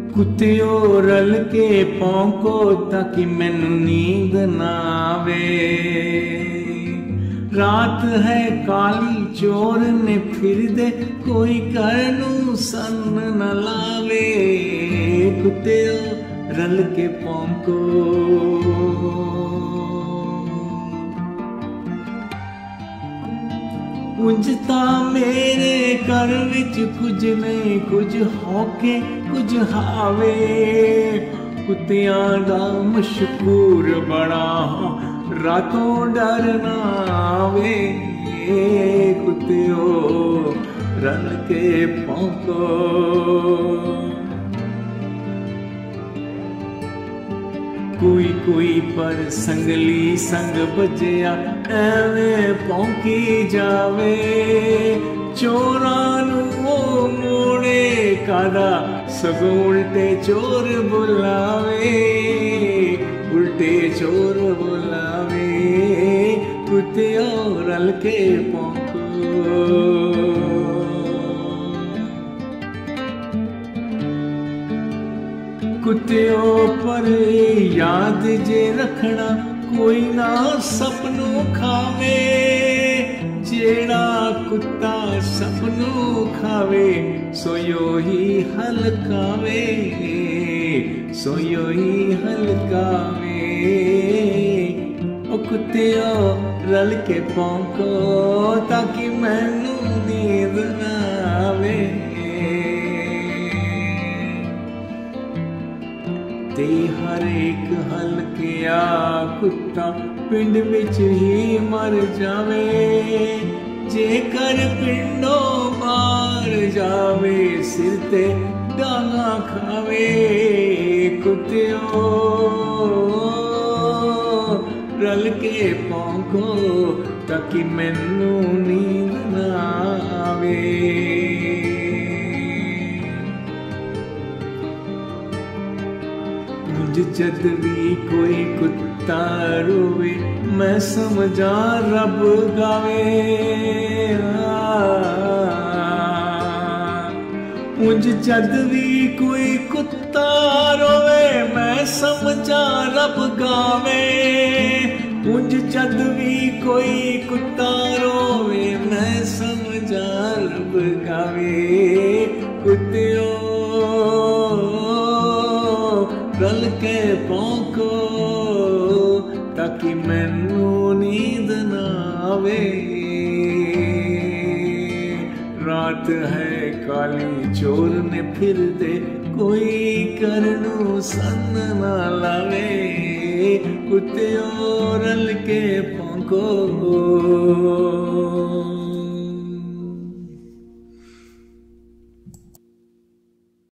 कुत्तियो रल के भौंको ताकि मैनू नींद ना आवे। रात है काली चोर ने फिर दे कोई करनू सन न लावे। कुत्तियो रल के भौंको। उंजता मेरे घर विच कुछ नहीं, कुछ होके कुछ हावे। कुत्तियां दा मशहूर बड़ा रातों डर ना आवे। कुत्तियो रल के भौंको। कोई कोई पर संगली संग बजया एवें भौंकी जावे। चोरां नू ओ मोड़े कादा सगों उल्टे चोर बुलावे। उल्टे चोर बुलावे। कुत्तियो रल के भौंको। कुत्तियो पर याद जे रखना कोई ना सपनों खावे। जेड़ा कुत्ता सपनों खावे सोयो ही हलकावे। सोयो ही हलकावे। ओ कुत्तियो रल के भौंको ताकि मैनू नींद ना आवे। ते हर एक हलकिया कुत्ता पिंड विच ही मर जावे। जेकर पिंडों बाहर जावे सिर ते डांगा खावे। कुत्तियो रल के भौंको ताकि मैनू नींद ना आवे। जद भी कोई कुत्ता रोवे मैं समझा रब गावे। मुझ जद भी कोई कुत्ता रोवे मैं समझा रब गावे। मुझ जद भी कोई कुत्ता रोवे मैं समझा रब गावे। कुत्तियो रल के भौंको ताकि मैनू नींद ना आवे। रात है काली चोर ने फिर दे कोई करनू सन ना लावे। कुत्तियो रल के भौंको।